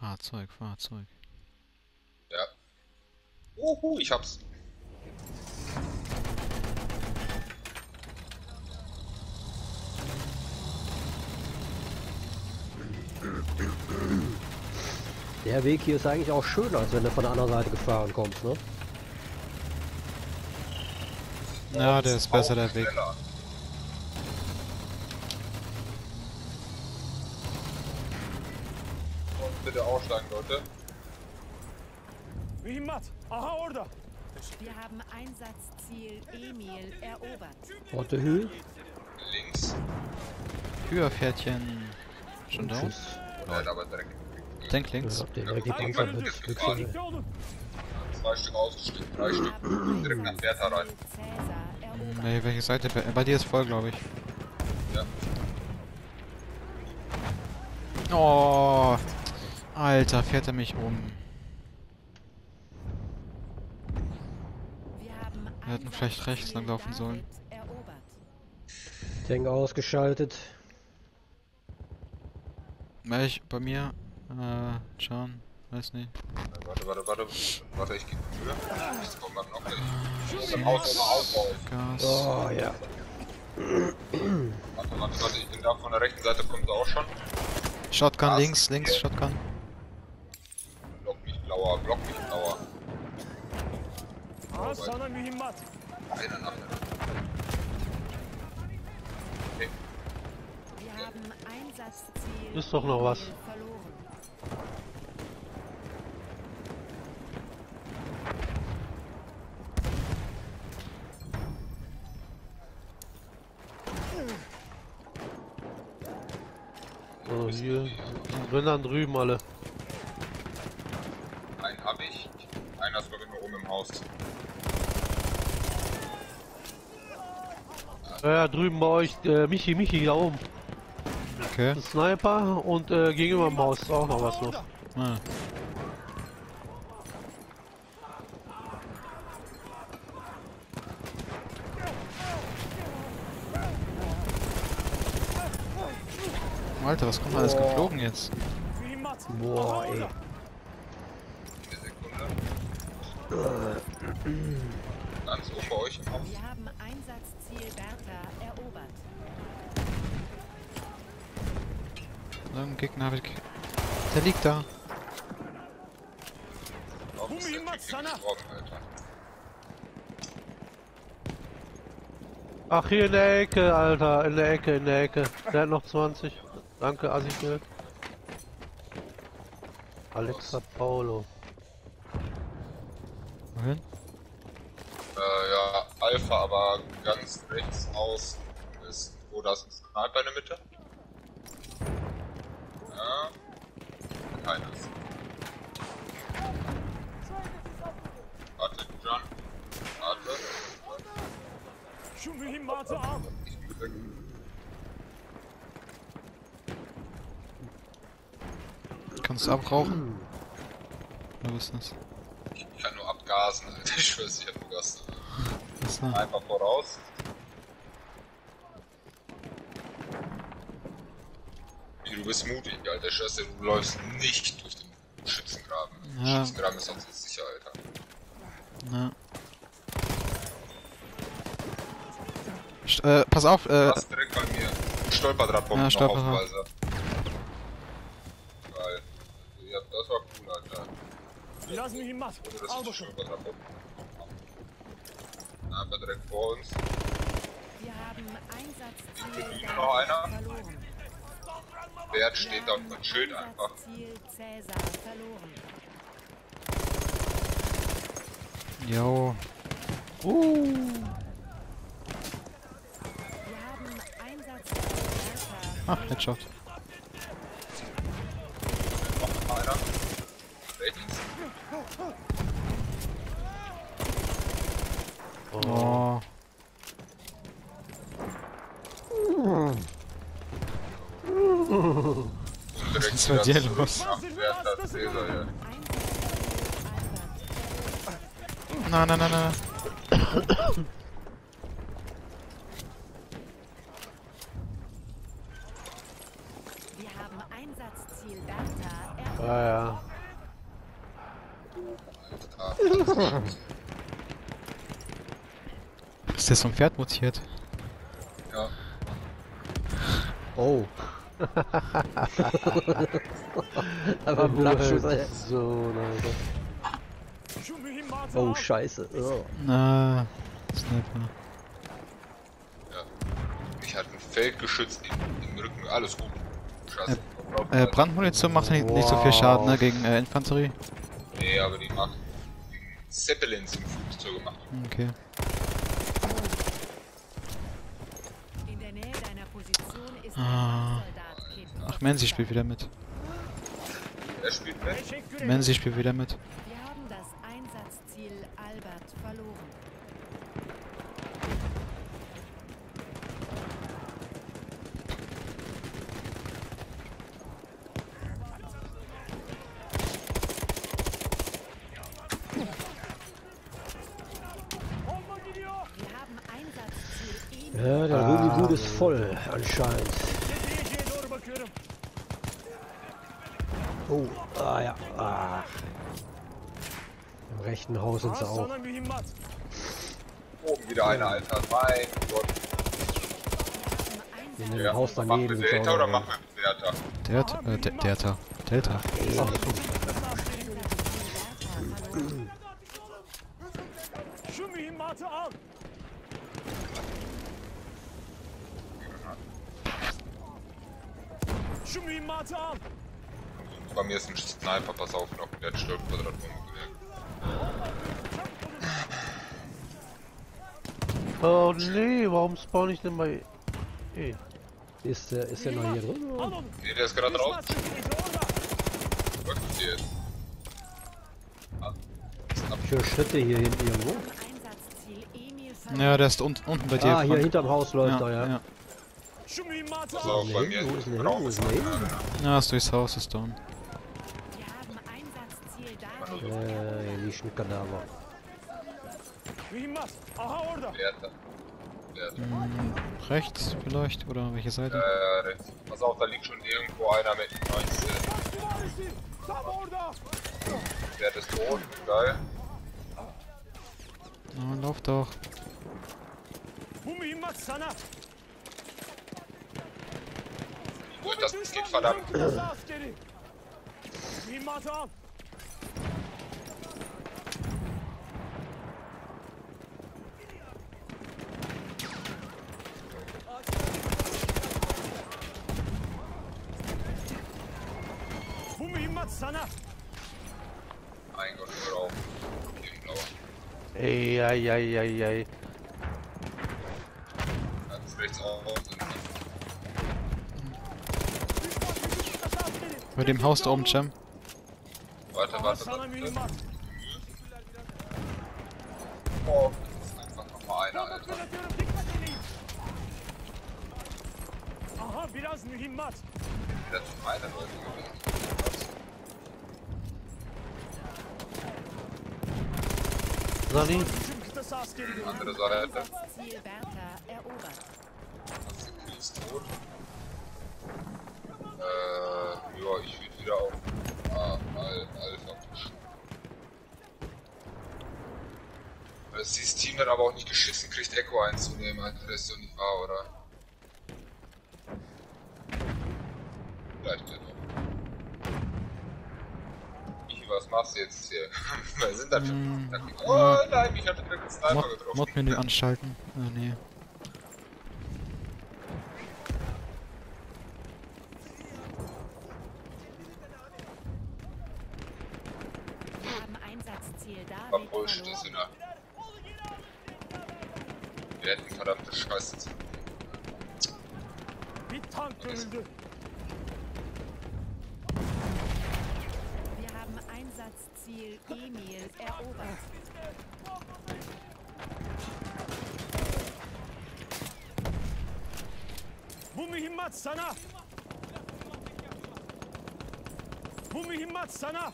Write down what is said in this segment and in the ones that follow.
Fahrzeug, Fahrzeug. Ja. Ich hab's. Der Weg hier ist eigentlich auch schöner, als wenn du von der anderen Seite gefahren kommst, ne? Ja, der ist besser, der Weg. Schneller. Und bitte aussteigen, Leute. Mühimmat! Aha orada! Wir haben Einsatzziel Emil erobert. What the hell? Links. Hühnerpferdchen. Schon da? Tschüss. Nein, aber direkt. Denk links. Ja, den die Panzer wechseln. Birlikte olun! 2 Stück ausgestiegen, 3 Stück. Direkt nach Bertha rein. Cäsar erobert. Nee, welche Seite? Bei dir ist voll, glaube ich. Ja. Oh, Alter, fährt er mich um. Wir haben Wir hätten vielleicht rechts lang laufen sollen. erobert. Tank ausgeschaltet. Welch, bei mir, Can, weiß nicht. Warte, ich geh früher. Ich komm dann noch gleich. Im Haus immer Aufbau. Gas. Oh ja. Warte, ich bin da von der rechten Seite, kommt er auch schon. Shotgun Gas. links, Shotgun. Block mich blauer. Aha sana mühimmat! Einer nach der. Okay. Wir haben Einsatzziel Ist doch noch was. Emil verloren. So, hier sind dann drüben alle. Einen hab ich. Einer ist glaube ich nur oben im Haus. Ja, drüben bei euch, Michi, da oben. Okay. Ein Sniper und gegenüber dem Haus ist auch noch was los. Ah. Alter, was kommt alles geflogen jetzt? Mühimmat! Boah, Aha ey. orada! Eine Sekunde. Ganz oben bei euch im Haus. Wir haben Einsatzziel Bertha erobert. Irgendein Gegner habe ich. Der liegt da. Auch ist der Mühimmat Typ sana! gestorben, Alter. Ach, hier in der Ecke, Alter, in der Ecke. Der hat noch 20. Danke, Assi. Alexa Paulo. Wohin? Ja, Alpha, aber ganz rechts aus ist, wo das ein Sniper in der Mitte. Ja, keines. Warte, John. Warte. Şu mühimmatı al! Ich bin weg. Kannst du abrauchen? Oder was ist das? Ich kann nur abgasen, Alter. Ich schwör's, ich hab nur Gas. Was ist das? Einfach voraus. Wie, du bist mutig, Alter. Ich schwör's dir, du läufst nicht durch den Schützengraben. Ja. Schützengraben ist sonst nicht sicher, Alter. Na. Pass auf, Du hast direkt bei mir Stolperdrahtbomben Ja, noch Stolperdraht. Aufweise. Geil. Ja, das war cool, Alter. Biraz mühimmat! Ohne dass Al ich bakalım. Stolperdrahtbomben einfach direkt vor uns. Wir haben Einsatzziel Hier noch einer. verloren. Wert steht da auf dem Schild einfach. Einsatzziel Cäsar verloren. Jo. Wir haben Einsatzziel Bertha. Ach, Headshot. Noch einer. Rechts. Oh. Direkt ist bei dir wieder zurück los? nach Werther Cäsar, ja. Einsatzziel Albert. Nein. Wir haben Einsatzziel Bertha erobert. Ah ja. Ist der zum Pferd mutiert? Ja. Oh. Aber ein Blattschuss, ey. So, Alter. Şu mühimmatı Oh, al. scheiße. Oh. Na, Sniper. Ja. Ich hatte ein Feldgeschütz im Rücken, alles gut. Scheiße. Brandmunition macht ja nicht so viel Schaden, ne, gegen Infanterie. Nee, aber die macht Zeppelins im Flugzeug gemacht. Okay. In der Nähe deiner Position ist Ah. ein Soldat, Kid. Ach, Menzi spielt wieder mit. Er spielt mit. Teşekkür ederim. Menzi spielt wieder mit. Wir haben das Einsatzziel Albert verloren. Bomba gidiyor. Wir haben Einsatzziel Ja, der Ruby-Gut ist voll, anscheinend. Tepeciye doğru bakıyorum. Oh, ah ja. Ah. Im rechten Haus sind sie Aha auch. sana mühimmat. Oben wieder einer, Alter. Mein Gott. In dem Ja, Haus machen daneben wir sind sie Delta auch oder noch. machen wir Delta? Delta. Delta. Şu mühimmatı al. Şu mühimmatı al. Bei mir ist ein Sniper, pass auf, noch der hat Stolperquadratbombe gewählt. Oh nee, warum spawn ich denn bei... E? Ist der noch hier drin? Al onu. Nee, der ist gerade raus. Düşman sürprizi orada. Was ist hier? Ah, ist ab. Ich höre Schritte hier hinten irgendwo. Einsatzziel Emil verloren. Ja, der ist unten bei dir. Ah, hier Frank. hinterm Haus läuft er, ja. ja. Şu mühimmatı Pass al. auf, bei Nee, mir wo ist ist ein denn der? Raum. Wo ist denn der? Ja, ist durchs Haus, ist down. Wir haben Einsatzziel David. Hier liegt ein Kadaver. Mühimmat. Aha orada. Delta. Delta. Rechts vielleicht? Oder welche Seite? Rechts. Pass auf, da liegt schon irgendwo einer mit 19. Süvarisi. Tam orada. Der ist tot, geil. Na, lauf doch. Bu mühimmat sana. Gut, das geht Düşman verdammt. bizim kıtası askeri. Mühimmatı al. Bu mühimmat sana. Mein Gott, hör auf. Im Blauer. Ey, ei, ei, ei, ei. Ganz rechts raus. Düşman bizim kıtası askeri. Bei dem Haus da oben, Cem. Warte, Aha warte, sana warte. mühimmat. Oh, das ist einfach nochmal einer, Bomba Alter. fırlatıyorum. Dikkat edin. Aha biraz mühimmat. Der hat schon meine Leute gewählt. Sani? Bizim kıtası askeri görüyor. Andere Seite. Einsatzziel Bertha erobert. Die ist tot. Ja, ich würde wieder auf Alpha pushen. Weil dieses Team dann aber auch nicht geschissen kriegt, Echo einzunehmen, Alter, das ist doch nicht wahr, oder? Vielleicht ja doch. Michi, was machst du jetzt hier? Wir sind dann schon. Oh nein, mich hat direkt ein Sniper getroffen. Mod-Menü anschalten. Nee. Wir haben Einsatzziel David Verpusht ist verloren. in der. Wir hätten verdammte Scheiße. Bir tank görüldü. Wir haben Einsatzziel Emil erobert. Bu mühimmat sana. Bu mühimmat sana.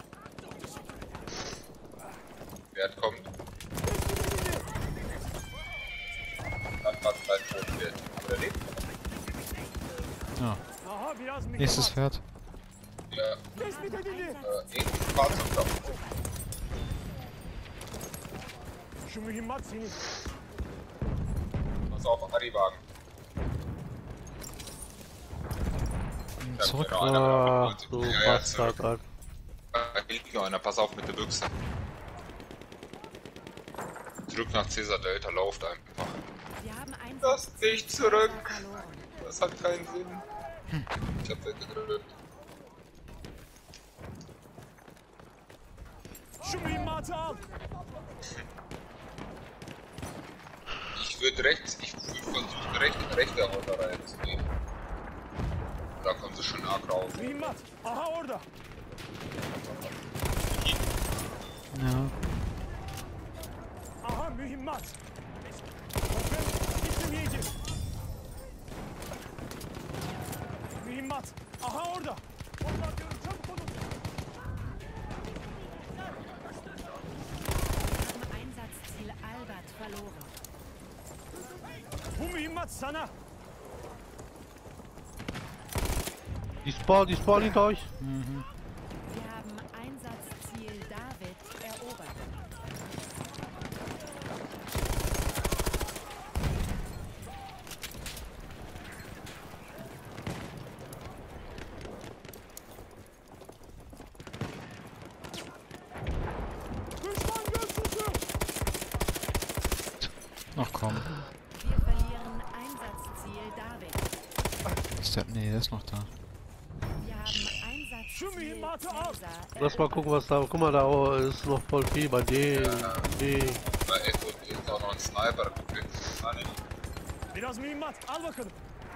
Wert kommt. Dann hat sein Tod wird. Aber der lebt. Ja. Aha biraz mühimmat. Nächstes Pferd. Ja, Tespit edildi. irgendein Fahrzeug da. Şu mühimmat senin. Pass auf, Adi-Wagen. Zurück. Ja, einer Ach, mit du ja, ja, Bastard, zurück. Alter. Da liegt noch einer, pass auf mit der Büchse. Zurück nach Caesar Delta, lauft einfach. Wir haben Einsatz. Lasst mich zurück! Verloren. Das hat keinen Sinn. Ich hab weggedrückt. Şu mühimmatı al. Ich würde versuchen, rechte Auto reinzugehen. Da kommen sie schon arg raus. Mühimmat. Aha orada. Ja. Aha mühimmat. Bakın gitmeyeyici. Mühimmat. Aha orada. Onlar diyorum çabuk olun. Wir haben Einsatzziel Albert verloren. Bu mühimmat sana. Die spawnen hinter euch. Wir haben Einsatzziel David erobert. Düşman göz tutuyor. Ach komm. Wir verlieren Einsatzziel David. Ist der. Nee, der ist noch da. Wir haben Einsatzziel mühimmatı al. Cäsar Lass mal gucken, was da. Guck mal, da ist noch voll viel bei denen. Nee. Bei Echo ist auch noch ein Sniper. Ah, nicht. Biraz mühimmat al bakalım.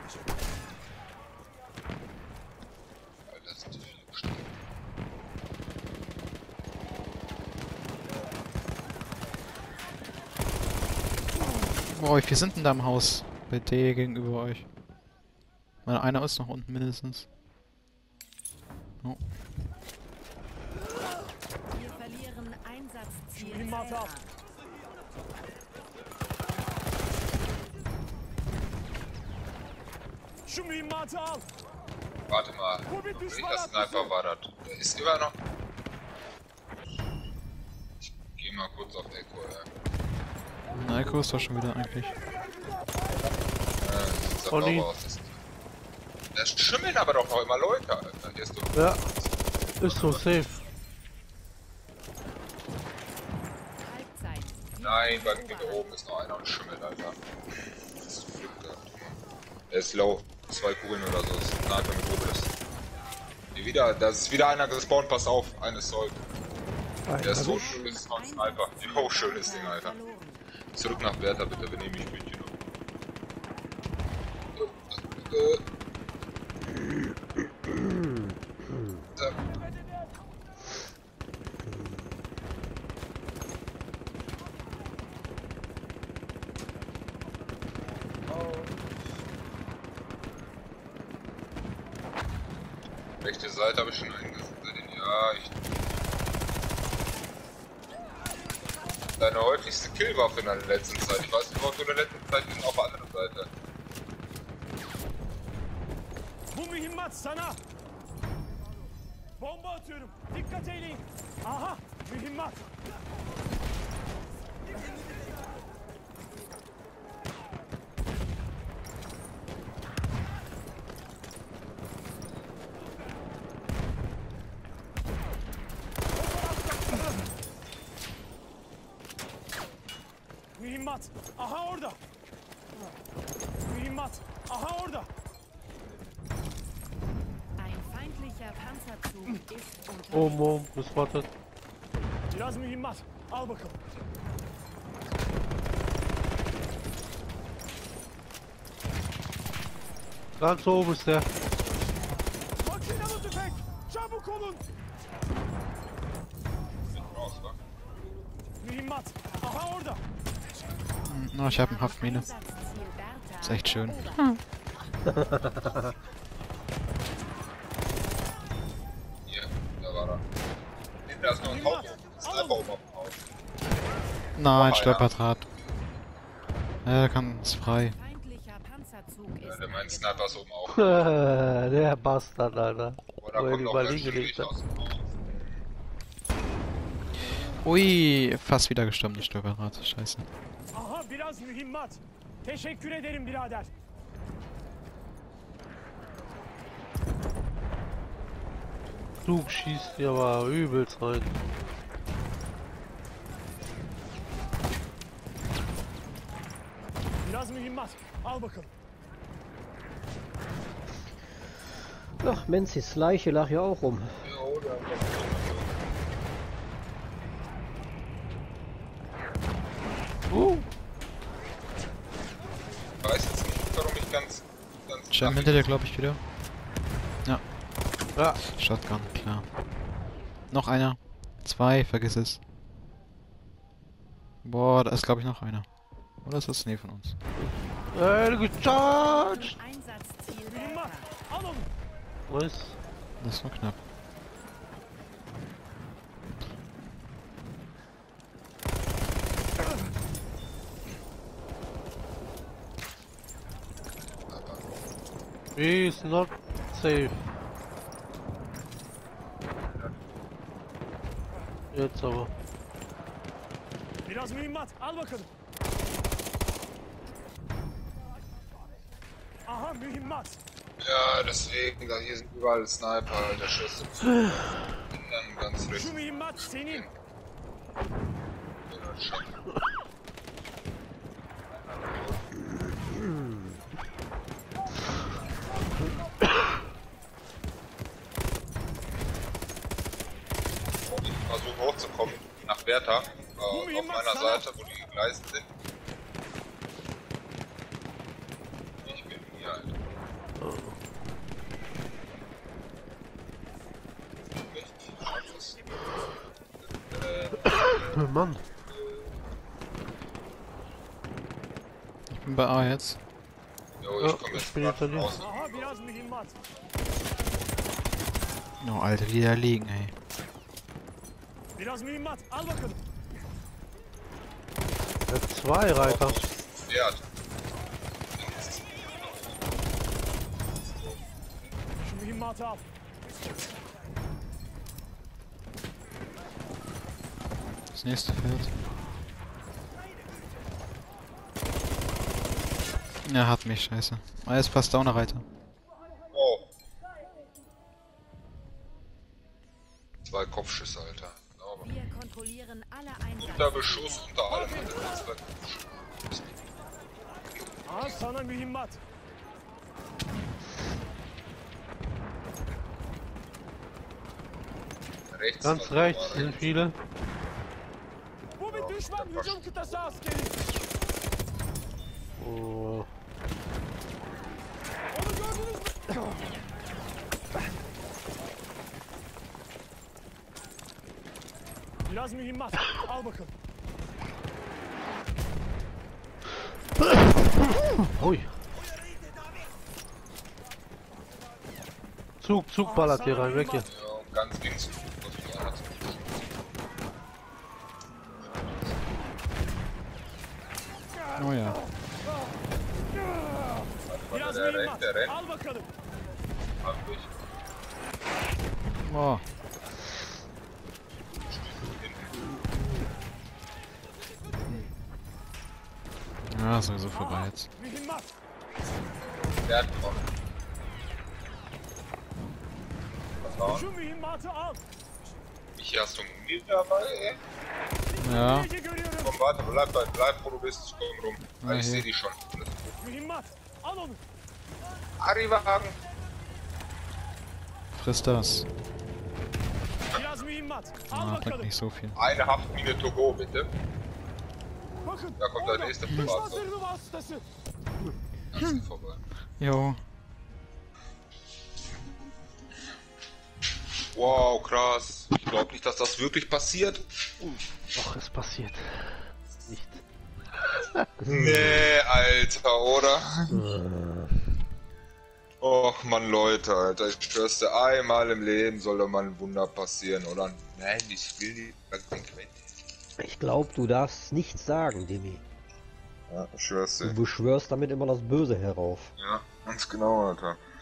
Alter, sind so viele bestimmt. Boah, wie viel sind denn da im Haus? Bei D gegenüber euch. Weil einer ist noch unten mindestens. Oh. Wir verlieren Einsatzziel Mühimmatı al. Cäsar. Şu mühimmatı al. Warte mal. Bu bir düşman Welcher atlısı. Sniper war das? Der ist immer noch. Ich geh mal kurz auf Echo, ja. Na, Echo ist doch schon wieder eigentlich. Sieht Oh, sauber nee. aus. Da schimmeln aber doch noch immer Leute, Alter. Hier ist doch. Ja. Ist so safe. Halbzeit. Wir Nein, bei erobern. mir oben ist noch einer und schimmelt, Alter. Das ist Glück gehabt. Der ist low. 2 Kugeln oder so. Das ist ein Sniper mit Obelix. Hier wieder, da ist wieder einer gespawnt, pass auf. Eines soll. Der ist so schön, das ist noch ein Sniper. Jo, schönes Ding, Alter. Verloren. Zurück nach Werther, bitte, wir nehmen mich München um. Rechte Seite habe ich schon eingesetzt. Ja, ich. Deine häufigste Killwaffe in der letzten Zeit. Ich weiß nicht, ob du in der letzten Zeit bist auf der anderen Seite. Bu mühimmat sana. Bomba atıyorum. Dikkat eyleyin. Aha mühimmat. Mühimmat. Aha orada. Mühimmat. Aha orada. Ein feindlicher Panzerzug ist unter. Oben, gespottet. Biraz mühimmat. Al bakalım. Ganz oben ist der. Makinalı tüfek. Çabuk olun. Raus, wa? Mühimmat. Aha orada. Na, ich habe eine Haftmine. Einsatzziel Bertha. Ist echt schön. Hier, da war er. Nee, da ist noch ein Haus. Sniper oben auf dem Haus. Nein, Oh, Stolperdraht. Ja, kann ist frei. Feindlicher Panzerzug Ja, ist der meint angekommen. Sniper ist oben auch. Der Bastard, Alter. Boah, da Wo er kommt die noch überall ganz hingelegt schön hat. aus. Ui, fast wieder gestorben, die Stolperrad. Scheiße. Aha biraz mühimmat. Teşekkür ederim birader. Zug schießt hier aber übelst rein. Biraz mühimmat. Al bakalım. Ach, Menzis Leiche lag ja auch rum. Jo, der hat Ich weiß jetzt nicht, warum ich ganz Jam hinter dir, glaube ich, wieder. Ja, Ja, Shotgun, klar. Noch einer. 2, vergiss es. Boah, da ist, glaube ich, noch einer. Oder ist das? Nee, von uns. gecharged! Einsatzziel Mühimmat. Delta. Al onu. Was? Das war knapp. He is not safe. Jetzt aber. Biraz mühimmat. Al bakalım. Aha mühimmat. Ja, deswegen, da hier sind überall Sniper, Alter, Schüsse. Bin dann ganz Şu richtig. mühimmat senin. Ich versuche hochzukommen nach Werther, auf meiner Seite, wo die Gleise sind. Ich bin hier, Alter. Ich schaff es. Mann. Ich bin bei A jetzt. Jo, Ja, ich komme ich jetzt bin gerade hinter dir. raus. Aha biraz mühimmat. Oh, Alter, die da liegen, ey. Biraz mühimmat. Al bakalım. Er hat 2 Reiter. Wert. Şu mühimmatı al. Das nächste Feld. Er hat mich, scheiße. Er ist fast down, der Reiter. Oh. 2 Kopfschüsse, Alter. Sauber. Wir kontrollieren alle Unter Beschuss, Einsatzziele. unter allem, Alter. 2 Kopfschüsse. Aha sana mühimmat. Rechts. Ganz also rechts mal sind viele. Bu bir düşman hücum kıtası askeri. Oh. Onu gördünüz mü? Biraz mühimmat. Al bakalım. Ui. Zug ballert hier rein, weg hier. Ja, ganz links. Was mich anhat. Oh ja. Biraz Der rennt, mühimmat. der rennt. Al bakalım. Hab ich. Oh. Ja, sowieso vorbei jetzt. Mühimmat. Der hat noch. Was war? Şu mühimmatı al. Hier hast du einen Mumie dabei, ey? Ja. Gece görüyorum. Komm, warte, bleib wo du bist, ich komm rum. Ja, Ich hier. seh die schon. Alles gut. Mühimmat. Al onu. Arrivagen! Friss das. Biraz mühimmat. Al Ah, bringt bakalım. nicht so viel. Eine Haftmine to go, bitte. Bakın. Da kommt der orada. nächste Düşman Fahrzeug. zırhlı vasıtası. Ganz vorbei. Jo. Wow, krass. Ich glaube nicht, dass das wirklich passiert. Ach, es passiert. Nicht. Nee, Alter, oder? Och man, Leute, Alter, ich schwör's dir, einmal im Leben soll doch mal ein Wunder passieren, oder? Nein, ich will die konsequent. Ich glaube, du darfst nichts sagen, Demi. Ja, ich schwör's Du dir. beschwörst damit immer das Böse herauf. Ja, ganz genau, Alter.